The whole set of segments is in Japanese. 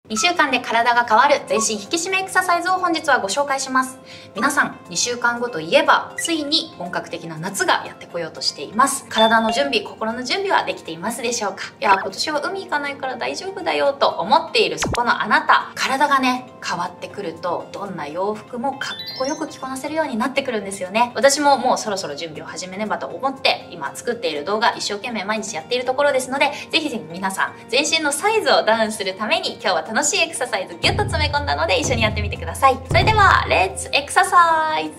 2週間で体が変わる全身引き締めエクササイズを本日はご紹介します。皆さん、2週間後といえば、ついに本格的な夏がやってこようとしています。体の準備、心の準備はできていますでしょうか？いや、今年は海行かないから大丈夫だよと思っているそこのあなた、体がね、変わってくると、どんな洋服もかっこよく着こなせるようになってくるんですよね。私ももうそろそろ準備を始めねばと思って、今作っている動画、一生懸命毎日やっているところですので、ぜひぜひ皆さん、全身のサイズをダウンするために、今日は楽しいエクササイズギュッと詰め込んだので一緒にやってみてください。それではレッツエクササイズ。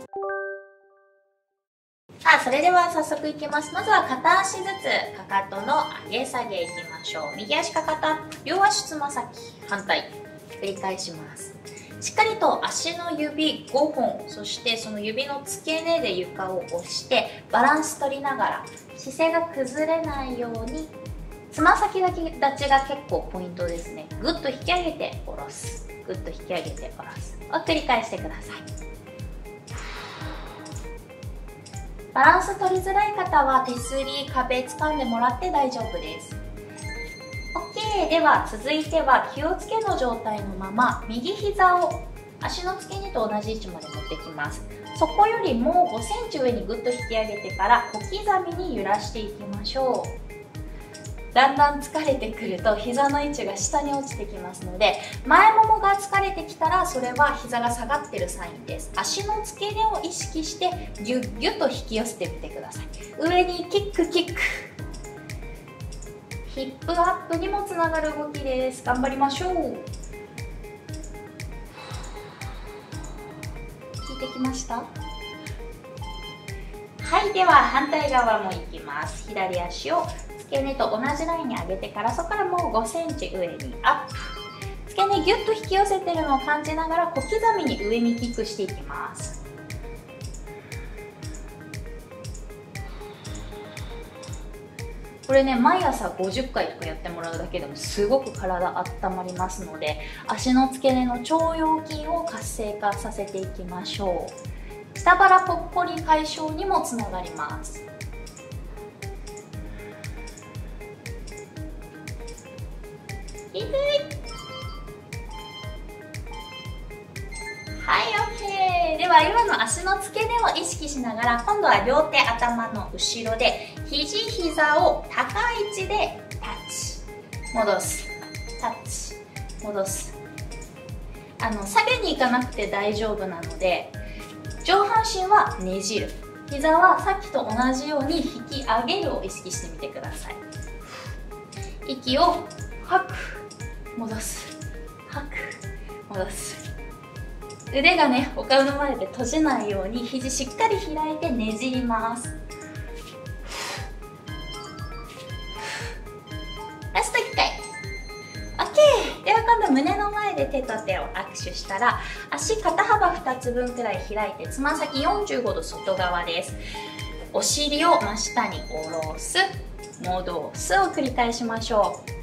さあ、それでは早速いきます。まずは片足ずつかかとの上げ下げいきましょう。右足かかと、両足つま先、反対繰り返します。しっかりと足の指5本、そしてその指の付け根で床を押してバランス取りながら姿勢が崩れないように、つま先立ちが結構ポイントですね。ぐっと引き上げて下ろす、ぐっと引き上げて下ろすを繰り返してください。バランス取りづらい方は手すり、壁掴んでもらって大丈夫です。 OK。 では続いては気をつけの状態のまま右膝を足の付け根と同じ位置まで持ってきます。そこよりも5センチ上にぐっと引き上げてから小刻みに揺らしていきましょう。だんだん疲れてくると膝の位置が下に落ちてきますので、前ももが疲れてきたらそれは膝が下がってるサインです。足の付け根を意識してギュッギュッと引き寄せてみてください。上にキックキック、ヒップアップにもつながる動きです。頑張りましょう。効いてきました？はい、では反対側もいきます。左足を付け根と同じラインに上げてから、そこからもう5センチ上にアップ。付け根ギュッと引き寄せてるのを感じながら小刻みに上にキックしていきます。これね、毎朝50回とかやってもらうだけでもすごく体温まりますので、足の付け根の腸腰筋を活性化させていきましょう。下腹ぽっこり解消にもつながります。はい、OK。 では今の足の付け根を意識しながら、今度は両手頭の後ろで肘膝を高い位置でタッチ戻す、タッチ戻す。下げに行かなくて大丈夫なので、上半身はねじる、膝はさっきと同じように引き上げるを意識してみてください。息を吐く、戻す、吐く、戻す。腕がね、お顔の前で閉じないように肘しっかり開いてねじります。ラスト1回。 OK。 では今度胸の前で手と手を握手したら、足肩幅2つ分くらい開いて、つま先45度外側です。お尻を真下に下ろす、戻すを繰り返しましょう。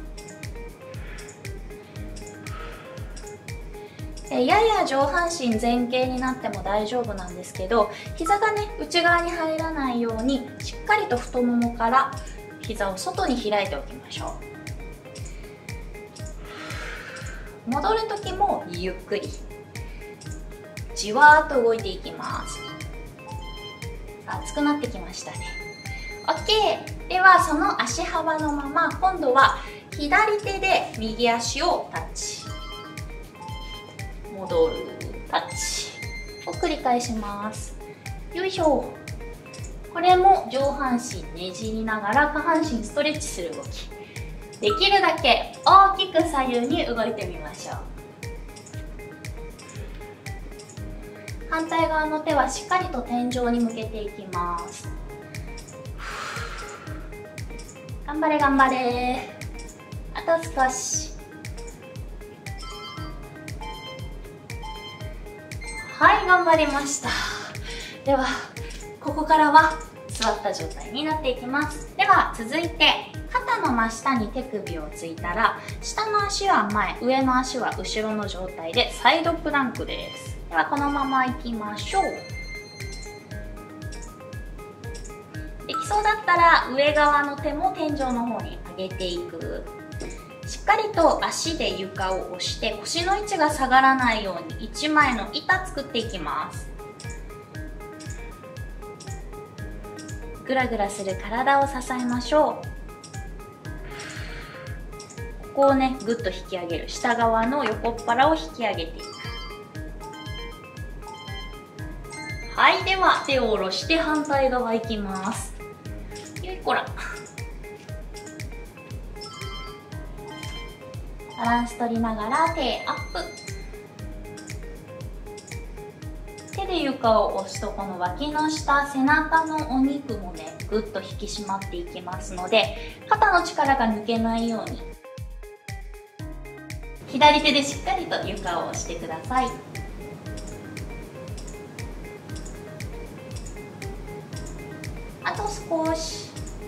やや上半身前傾になっても大丈夫なんですけど、膝がね、内側に入らないようにしっかりと太ももから膝を外に開いておきましょう。戻る時もゆっくりじわーっと動いていきます。熱くなってきましたね。 OK。 ではその足幅のまま、今度は左手で右足をタッチ、戻る、タッチを繰り返します。よいしょ。これも上半身ねじりながら下半身ストレッチする動き。できるだけ大きく左右に動いてみましょう。反対側の手はしっかりと天井に向けていきます。頑張れ頑張れ。あと少し。はい、頑張りました。ではここからは座った状態になっていきます。では続いて肩の真下に手首をついたら、下の足は前、上の足は後ろの状態でサイドプランクです。ではこのままいきましょう。できそうだったら上側の手も天井の方に上げていく。 しっかりと足で床を押して腰の位置が下がらないように1枚の板作っていきます。ぐらぐらする体を支えましょう。ここをねぐっと引き上げる。下側の横っ腹を引き上げていく。はい、では手を下ろして反対側いきます。よいこら。バランス取りながら手アップ。手で床を押すとこの脇の下、背中のお肉もねぐっと引き締まっていきますので、肩の力が抜けないように左手でしっかりと床を押してください。あと少し。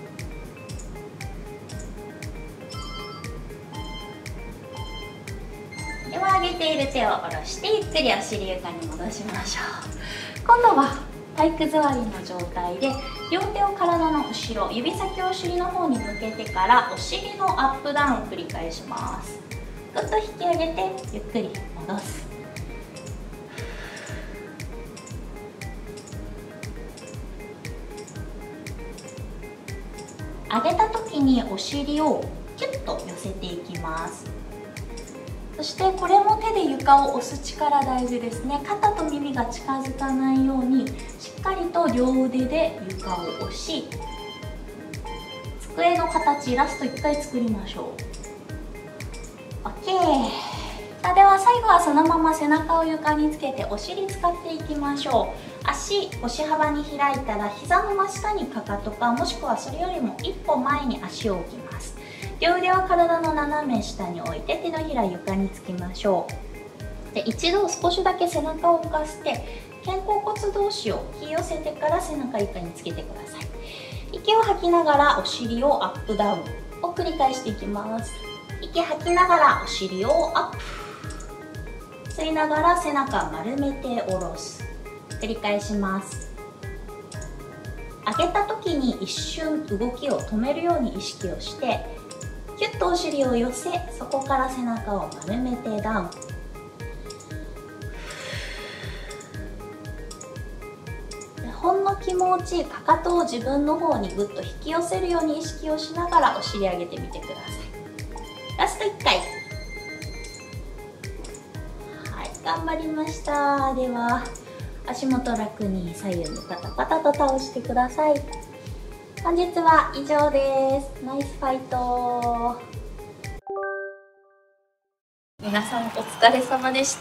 では上げている手を下ろしてゆっくりお尻床に戻しましょう。今度は体育座りの状態で両手を体の後ろ、指先をお尻の方に向けてからお尻のアップダウンを繰り返します。ぐっと引き上げてゆっくり戻す。上げた時にお尻をキュッと寄せていきます。そしてこれも手で床を押す力大事ですね。肩と耳が近づかないようにしっかりと両腕で床を押し、机の形、イラスト1回作りましょう。 OK。 さあでは最後はそのまま背中を床につけてお尻使っていきましょう。足、腰幅に開いたら膝の真下にかかとか、もしくはそれよりも一歩前に足を置きます。両腕は体の斜め下に置いて手のひら床につきましょう。で一度少しだけ背中を浮かせて肩甲骨同士を引き寄せてから背中床につけてください。息を吐きながらお尻をアップダウンを繰り返していきます。息吐きながらお尻をアップ、吸いながら背中丸めて下ろす。繰り返します。上げた時に一瞬動きを止めるように意識をしてキュッとお尻を寄せ、そこから背中を丸めてダウン。ほんの気持ちかかとを自分の方にぐっと引き寄せるように意識をしながらお尻上げてみてください。ラスト1回。はい、頑張りました。では足元楽に左右にパタパタと倒してください。本日は以上です。ナイスファイト。皆さんお疲れ様でした。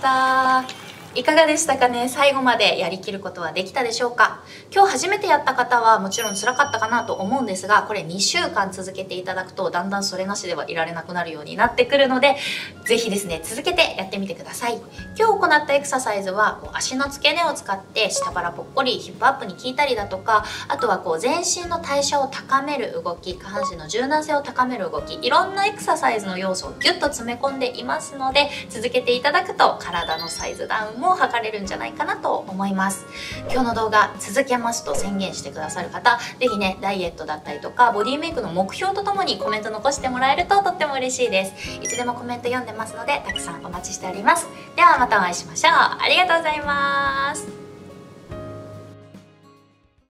いかがでしたかね。最後までやりきることはできたでしょうか。今日初めてやった方はもちろん辛かったかなと思うんですが、これ2週間続けていただくとだんだんそれなしではいられなくなるようになってくるので、ぜひですね続けてやってみてください。今日行ったエクササイズは足の付け根を使って下腹ぽっこりヒップアップに効いたりだとか、あとは全身の代謝を高める動き、下半身の柔軟性を高める動き、いろんなエクササイズの要素をギュッと詰め込んでいますので、続けていただくと体のサイズダウンも測れるんじゃないかなと思います。今日の動画続けますと宣言してくださる方、ぜひねダイエットだったりとかボディメイクの目標とともにコメント残してもらえるととっても嬉しいです。いつでもコメント読んでますのでたくさんお待ちしております。ではまたお会いしましょう。ありがとうございます。